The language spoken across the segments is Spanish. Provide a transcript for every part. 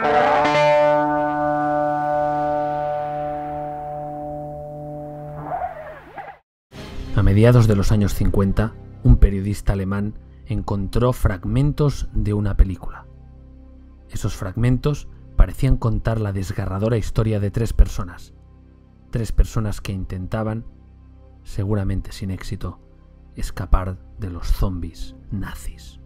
A mediados de los años 50, un periodista alemán encontró fragmentos de una película. Esos fragmentos parecían contar la desgarradora historia de tres personas que intentaban, seguramente sin éxito, escapar de los zombies nazis.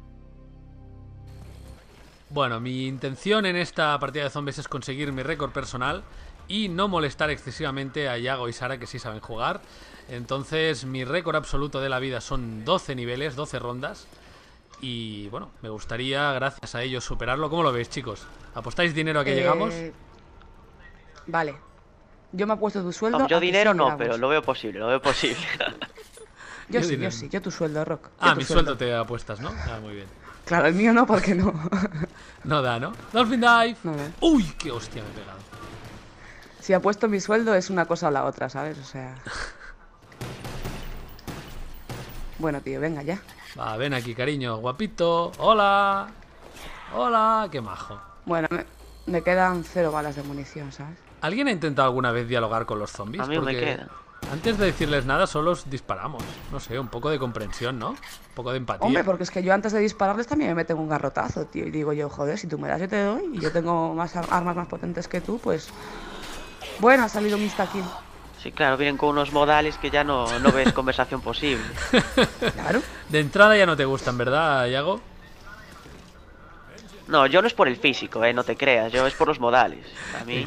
Bueno, mi intención en esta partida de zombies es conseguir mi récord personal y no molestar excesivamente a Yago y Sara, que sí saben jugar. Entonces mi récord absoluto de la vida son 12 niveles, 12 rondas. Y bueno, me gustaría, gracias a ellos, superarlo. ¿Cómo lo veis, chicos? ¿Apostáis dinero a que llegamos? Vale. Yo me he puesto tu sueldo. No, yo dinero no, pero lo veo posible, lo veo posible. Yo sí, yo tu sueldo, Rock. Ah, mi sueldo te apuestas, ¿no? Ah, muy bien. Claro, el mío no, porque no. No da, ¿no? Dolphin Dive. No da. Uy, qué hostia me he pegado. Si apuesto mi sueldo es una cosa o la otra, ¿sabes? O sea... Bueno, tío, venga ya. Va, ven aquí, cariño, guapito. Hola. Hola, qué majo. Bueno, me quedan 0 balas de munición, ¿sabes? ¿Alguien ha intentado alguna vez dialogar con los zombies? A mí me queda. Antes de decirles nada, solo os disparamos. No sé, un poco de comprensión, ¿no? Un poco de empatía. Hombre, porque es que yo antes de dispararles también me meten un garrotazo, tío. Y digo yo, joder, si tú me das, yo te doy. Y yo tengo más armas más potentes que tú, pues... Bueno, ha salido un insta-kill. Sí, claro, vienen con unos modales que ya no ves conversación posible. Claro. De entrada ya no te gustan, ¿verdad, Yago? No, yo no es por el físico, no te creas. Yo es por los modales. A mí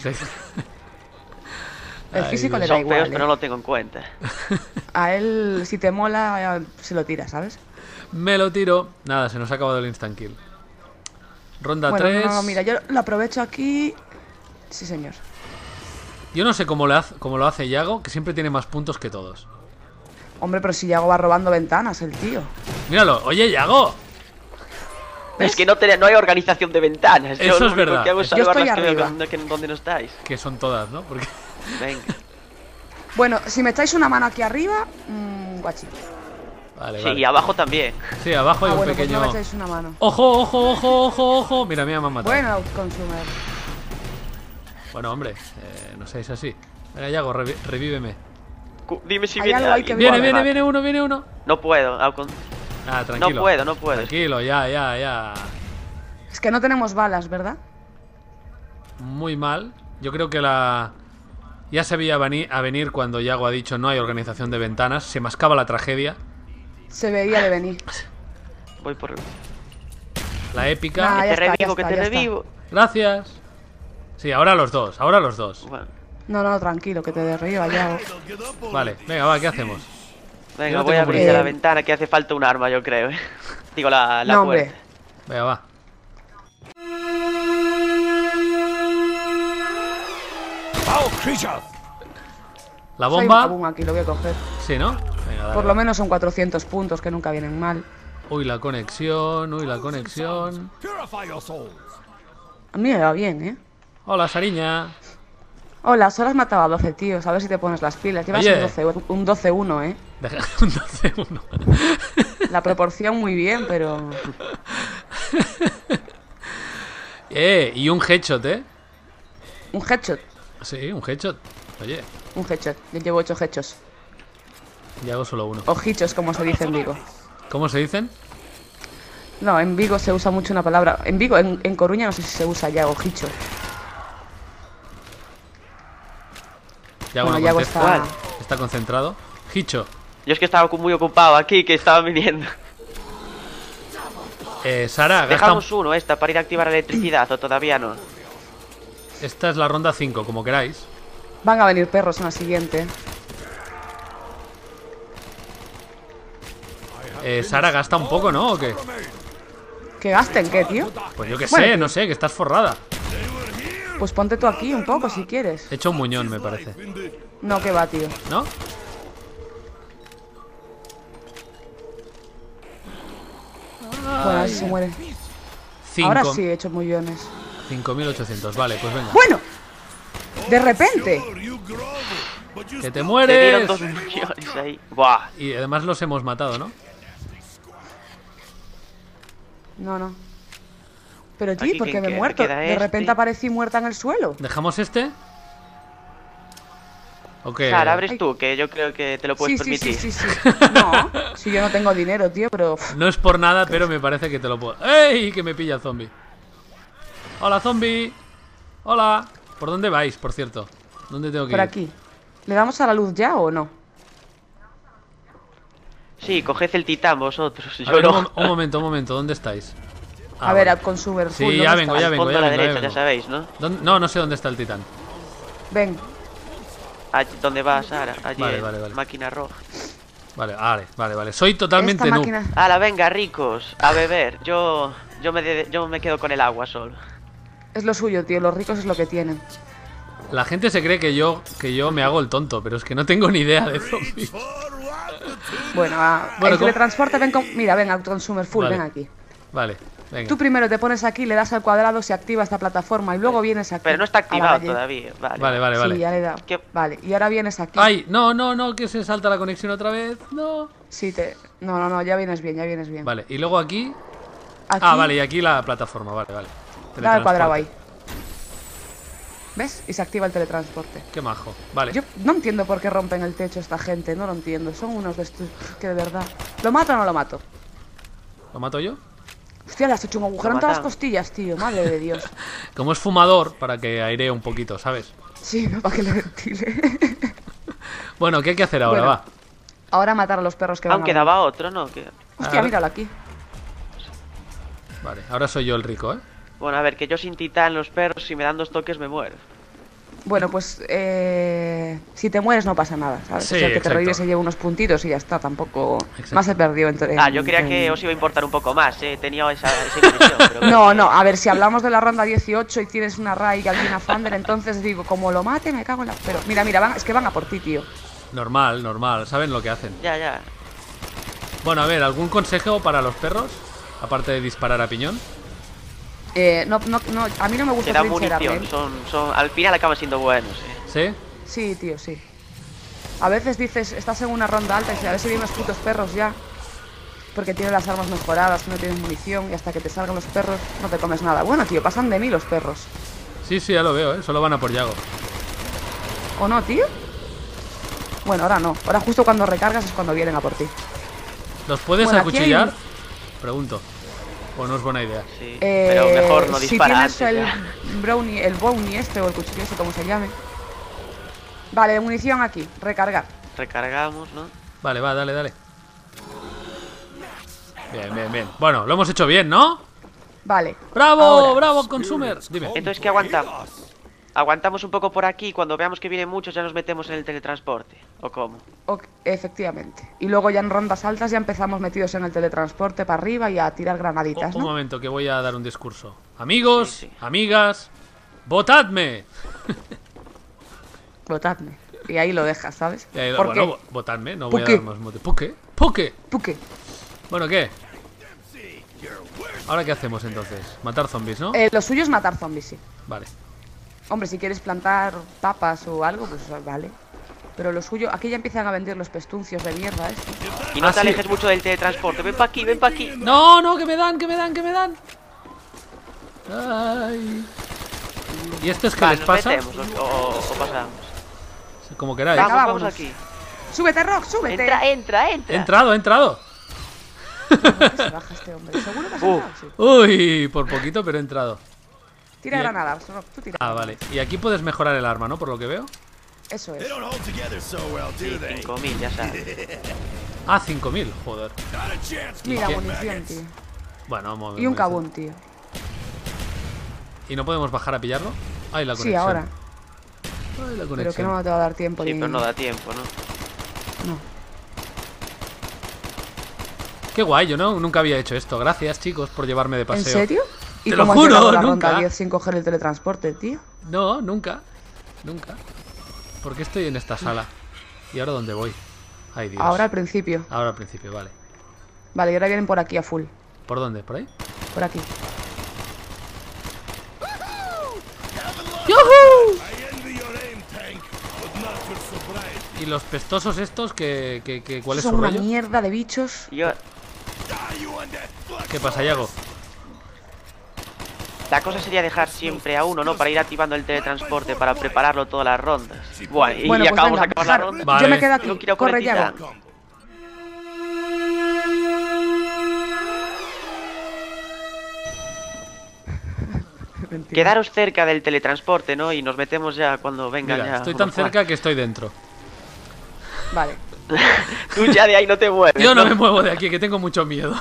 El físico le da son igual, feos, pero no lo tengo en cuenta. A él, si te mola, se lo tira, ¿sabes? Me lo tiro. Nada, se nos ha acabado el instant kill. Ronda 3. No, mira, yo lo aprovecho aquí. Sí, señor. Yo no sé cómo lo hace Yago, que siempre tiene más puntos que todos. Hombre, pero si Yago va robando ventanas, el tío. Míralo, oye, Yago. Es que no hay organización de ventanas. Eso es verdad. Yo estoy arriba. ¿Dónde no estáis? Que son todas, ¿no? Porque... Venga. Bueno, si me echáis una mano aquí arriba, guachi. Vale, Sí, vale. y abajo también. Sí, abajo hay un bueno, pequeño... pues no me echáis una mano. ¡Ojo, ojo, ojo, ojo, ojo! Mira, me han matado. Bueno, consumer. Bueno, hombre, no seáis así. Venga, Yago, revíveme. Dime si Hay viene algo ahí alguien. que Viene uno. No puedo. Ah, tranquilo. No puedo. Tranquilo, ya. Es que no tenemos balas, ¿verdad? Muy mal. Yo creo que ya se veía a venir cuando Yago ha dicho no hay organización de ventanas. Se mascaba la tragedia. Se veía de venir. Voy por... La épica. Ah, Que ya te está, revivo, ya que te está. revivo. Gracias. Sí, ahora los dos. Bueno, No, tranquilo, que te derriba, Yago. Vale, venga, va, ¿qué hacemos? Yo venga, no voy a tengo abrir munición. la ventana, que hace falta un arma, yo creo. Digo, la No, puerta. hombre. Venga, va. La Soy un bomba. jabón aquí, lo voy a coger. Sí, ¿no? Venga, dale, Por lo va. menos son 400 puntos, que nunca vienen mal. Uy, la conexión. A mí me va bien, ¿eh? Hola, Sariña. Hola, solo has matado a 12 tíos, a ver si te pones las pilas. Llevas Oye. un 12-1, ¿eh? Deja un 12-1. La proporción muy bien, pero... Y un headshot, ¿eh? Un headshot. Sí, un headshot. Oye, Un headshot. Yo llevo 8 headshots. ya hago solo uno. O hichos, como se dice en Vigo. ¿Cómo se dicen? No, en Vigo se usa mucho una palabra. En Vigo, en Coruña no sé si se usa ya o hicho. Yago Bueno, no Yago contesta. está... Está concentrado. Hicho. Yo es que estaba muy ocupado aquí, que estaban viniendo. Sara, Dejamos uno para ir a activar la electricidad, o todavía no. Esta es la ronda 5, como queráis. Van a venir perros en la siguiente. Sara, gasta un poco, ¿no? ¿O qué? ¿Que gasten qué, tío? Pues yo qué Bueno, sé, no sé, que estás forrada. Pues ponte tú aquí un poco si quieres. He hecho un muñón, me parece. No, que va, tío. ¿No? Bueno, a ver si se muere. Ahora sí he hecho millones. 5.800, vale, pues venga. Bueno, de repente. ¡Que te Te dieron mueres! 2 millones ahí. Buah. Y además los hemos matado, ¿no? No. Pero tío, Aquí, ¿por qué ¿quién me he queda? muerto? Queda De repente este. aparecí muerta en el suelo. ¿Dejamos este? ¿O qué? Sara, abres Ay. tú, que yo creo que te lo puedes Sí, sí, permitir. sí, sí, sí. No, si yo no tengo dinero, tío, pero... No es por nada, pero me parece que te lo puedo... ¡Ey! Que me pilla el zombie. Hola, zombie. Hola. ¿Por dónde vais, por cierto? ¿Dónde tengo que Por ir? aquí. ¿Le damos a la luz ya o no? Sí, coged el titán vosotros. A Yo ver, no. un momento. ¿Dónde estáis? A ver, vale. al consumer full. Sí, ¿dónde ya vengo, estás? ya Al vengo, fondo a la ya derecha, vengo. ya sabéis, ¿no? No, no sé dónde está el titán. Ven. ¿Dónde va Sara? Allí Vale, en vale. máquina roja. Vale. Soy totalmente Esta noob. máquina... Hala, venga, ricos, a beber. Yo me quedo con el agua solo. Es lo suyo, tío. Los ricos es lo que tienen. La gente se cree que yo me hago el tonto, pero es que no tengo ni idea de zombies. Bueno, Bueno, el teletransporte, ven con... Mira, ven al consumer full, Vale. ven aquí. Vale, venga. Tú primero te pones aquí, le das al cuadrado, se activa esta plataforma y luego vienes aquí. Pero no está a la activado calle. todavía. Vale. Vale. Sí, ya le he dado. ¿Qué? Vale, y ahora vienes aquí. Ay, no, que se salta la conexión otra vez. No. Sí, te... No, ya vienes bien. Vale, y luego aquí. Aquí, Ah, vale, y aquí la plataforma, vale. da al cuadrado ahí. Teletransporte. ¿Ves? Y se activa el teletransporte. Qué majo. Vale. Yo no entiendo por qué rompen el techo esta gente, no lo entiendo. Son unos de estos que de verdad... ¿Lo mato o no lo mato? ¿Lo mato yo? Hostia, le has hecho un agujero en todas las matamos. costillas, tío. Madre de Dios. Como es fumador, para que airee un poquito, ¿sabes? Sí, no, para que le ventile. Bueno, ¿qué hay que hacer ahora? Bueno, Va. Ahora matar a los perros que van Aunque a... daba otro, ¿no? Hostia, Ahora- míralo aquí. Vale, ahora soy yo el rico, ¿eh? Bueno, a ver, que yo sin titán los perros, si me dan 2 toques me muero. Bueno, pues si te mueres no pasa nada, ¿sabes? Sí, o sea, que te exacto. revives y lleva unos puntitos y ya está, tampoco... Exacto. Más se perdió entre... Yo creía que os iba a importar un poco más, tenía esa impresión, pero... No, a ver, si hablamos de la ronda 18 y tienes una Rai y alguien a Thunder, entonces digo, como lo mate, me cago en la... Pero mira, es que van a por ti, tío. Normal, saben lo que hacen. Ya. Bueno, a ver, ¿algún consejo para los perros? Aparte de disparar a piñón. No, a mí no me gusta Te dan trincherarme. munición, al final acaban siendo buenos, ¿Sí? Sí, tío, sí. A veces dices, estás en una ronda alta y dices, a ver si vienen los putos perros ya. Porque tienes las armas mejoradas, no tienes munición y hasta que te salgan los perros no te comes nada. Bueno, tío, pasan de mí los perros. Sí, ya lo veo, ¿eh? Solo van a por Yago. ¿O no, tío? Bueno, ahora no. Ahora justo cuando recargas es cuando vienen a por ti. ¿Los puedes Bueno, aquí hay acuchillar? un- Pregunto. ¿O no es buena idea? sí. Pero mejor no si disparar tienes antes, el ya. brownie, el bounty este o el cuchillo ese, como se llame. Vale, munición aquí, recargar. Recargamos, ¿no? Vale, va, dale. Bien. Bueno, lo hemos hecho bien, ¿no? Vale. ¡Bravo! Ahora. ¡Bravo, Consumer! Dime. Entonces, ¿qué aguantamos? Aguantamos un poco por aquí y cuando veamos que vienen muchos ya nos metemos en el teletransporte. ¿O cómo? Efectivamente. Y luego ya en rondas altas ya empezamos metidos en el teletransporte para arriba y a tirar granaditas, Un ¿no? momento, que voy a dar un discurso. Amigos, Sí. amigas, ¡votadme! Votadme. Y ahí lo dejas, ¿sabes? ¿Por Bueno, qué? votadme, no ¿Por voy a qué? dar más mote. ¿Por qué? ¿Por qué? ¿Tú qué? Bueno, ¿qué? ¿Ahora qué hacemos entonces? Matar zombies, ¿no? Lo suyo es matar zombies, sí. Vale. Hombre, si quieres plantar papas o algo, pues vale. Pero lo suyo... Aquí ya empiezan a vender los pestuncios de mierda estos. Y no Ah, te sí. alejes mucho del teletransporte. Ven pa' aquí. No, que me dan. Ay. ¿Y estos qué Va, les nos pasa? metemos o pasamos. Como queráis. Venga, Vamos vámonos. aquí. ¡Súbete, Rock, súbete! Entra. He entrado. ¿Por qué se baja este hombre? ¿Seguro que has entrado? Sí. Uy, por poquito, pero he entrado. Tira Bien. granadas, Rock, tú tira. Ah, vale. Y aquí puedes mejorar el arma, ¿no? Por lo que veo. Eso es. 5.000, ya sabes. Ah, 5000, joder. Mira, qué? munición, tío. Bueno, Y un cabún, tío. ¿Y no podemos bajar a pillarlo? Ay, la conexión. Sí, ahora. Ay, la Pero que conexión. no te va a dar tiempo Sí, ni... pero no da tiempo, ¿no? No. Qué guay, yo nunca había hecho esto. Gracias, chicos, por llevarme de ¿En paseo. serio? ¿Y Te lo cómo has juro, llegado a la nunca. ronda 10 sin coger el teletransporte, tío? No, nunca. ¿Por qué estoy en esta sala? ¿Y ahora dónde voy? Ay, Dios. Ahora al principio. Ahora al principio, vale. Vale, y ahora vienen por aquí a full. ¿Por dónde? ¿Por ahí? Por aquí. ¿Y los pestosos estos? ¿Cuál es Son su una rollo? mierda de bichos. Y yo... ¿Qué pasa, Yago? La cosa sería dejar siempre a uno, ¿no? Para ir activando el teletransporte, para prepararlo todas las rondas. Bueno, y Bueno, pues acabamos de venga, acabar la Jaro, ronda. Vale. yo me quedo No aquí. quiero Corre, corretita. Yago. Mentira. Quedaros cerca del teletransporte, ¿no? Y nos metemos ya cuando vengan Mira, ya. estoy tan unos cerca que estoy dentro. Vale. cuantos. Tú ya de ahí no te mueves. Yo no me muevo de aquí, que tengo mucho miedo.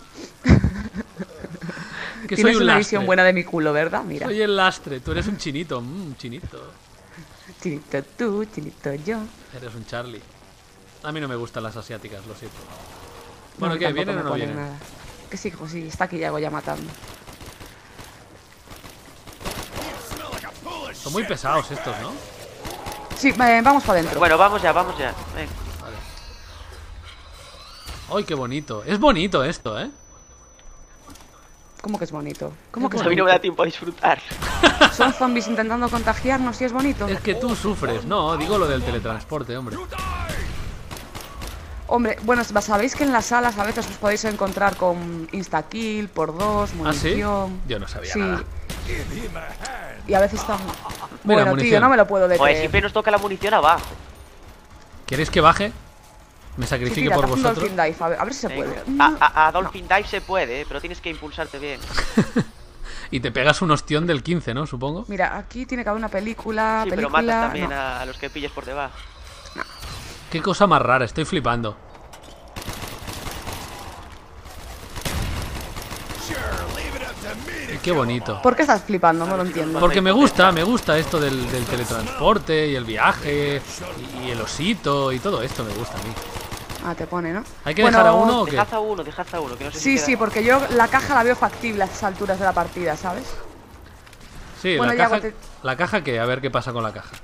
Que soy Tienes un una lastre. visión buena de mi culo, ¿verdad? Mira. Soy el lastre. Tú eres un chinito. Chinito. Chinito tú, chinito yo. Eres un Charlie. A mí no me gustan las asiáticas, lo siento. Bueno, No, ¿qué? tampoco ¿Vienen me o no ponen vienen? nada. Que sí, pues sí, está aquí Yago ya matando. Son muy pesados estos, ¿no? Sí, vamos para adentro. Bueno, vamos ya, vamos ya. Venga. Vale. ¡Ay, qué bonito! Es bonito esto, ¿eh? ¿Cómo que es bonito? ¿Cómo que es A mí no bonito? me da tiempo a disfrutar. Son zombies intentando contagiarnos y es bonito. Es que tú sufres. No, digo lo del teletransporte, hombre. Hombre, bueno, sabéis que en las salas a veces os podéis encontrar con instakill por 2, ¿Ah, sí? munición. Yo no sabía Sí. nada. Y a veces están... Mira, Bueno, munición. tío, no me lo puedo Oye, creer. siempre nos toca la munición abajo. ¿Queréis que baje? ¿Me Sí, sacrifique tira, por haz un vosotros? dolphin dive, a ver si se puede. Venga. A Dolphin Dive se puede, pero tienes que impulsarte bien. Y te pegas un ostión del 15, ¿no? Supongo. Mira, aquí tiene que haber una película. Sí, pero película... matas también no. a los que pilles por debajo. Qué cosa más rara, estoy flipando. Y qué bonito. ¿Por qué estás flipando? No lo entiendo. Porque me gusta esto del teletransporte y el viaje y el osito y todo esto me gusta a mí. Ah, te pone, ¿no? ¿Hay que dejar a uno o qué? Dejad a uno, que no sé si Sí, queda. sí, porque yo la caja la veo factible a estas alturas de la partida, ¿sabes? Sí, Bueno, la Yago, caja. ¿La caja qué? A ver qué pasa con la caja.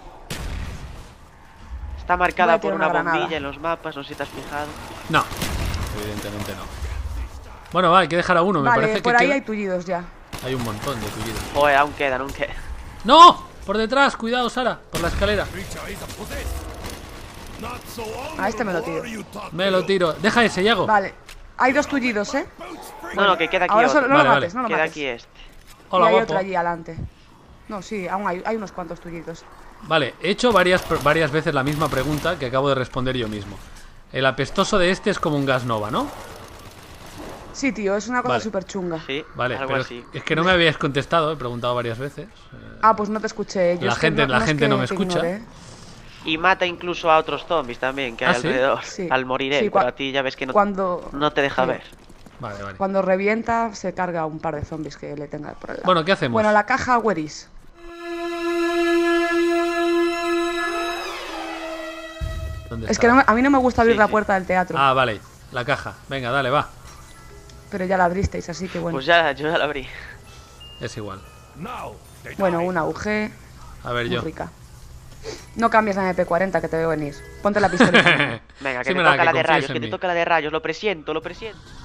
Está Voy marcada a por tirar una una granada. bombilla en los mapas, no sé si te has fijado. No, evidentemente no. Bueno, va, hay que dejar a uno. Me Vale, parece que por ahí queda- hay tullidos ya. hay un montón de tullidos. Joder, aún quedan, aún quedan. ¡No! Por detrás, cuidado, Sara, por la escalera. A este me lo tiro. Me lo tiro. Deja ese, Yago. Vale. Hay dos tullidos, ¿eh? No, que queda aquí Ahora otro. solo, no Vale, lo vale. mates, no lo Queda mates. aquí este. Hola, y hay guapo. otro allí adelante. No, sí, aún hay unos cuantos tullidos. Vale, he hecho varias veces la misma pregunta que acabo de responder yo mismo. El apestoso de este es como un gas nova, ¿no? Sí, tío, es una cosa Vale. súper chunga. Sí, Vale, algo pero así. es que no me habíais contestado, he preguntado varias veces. Ah, pues no te escuché. Yo La es que gente- la es gente que no me te escucha. ignore. Y mata incluso a otros zombies también que hay ¿Ah, sí? alrededor. Sí. Al morir Sí, él, pero a ti ya ves que no, Cuando, no te deja sí, ver. Vale, vale. Cuando revienta, se carga un par de zombies que le tenga por el lado. Bueno, ¿qué hacemos? Bueno, la caja, where is? ¿Dónde Es está? que a mí no me gusta abrir Sí, la sí. puerta del teatro. Ah, vale, la caja. Venga, dale, va. Pero ya la abristeis, así que bueno. Pues ya, yo ya la abrí. Es igual. Bueno, una UG A ver, muy yo. rica. No cambies la MP40 que te veo venir. Ponte la pistola. Venga, que Sí, te me la toca la de confíes rayos, en que te mí. toca la de rayos. Lo presiento, lo presiento.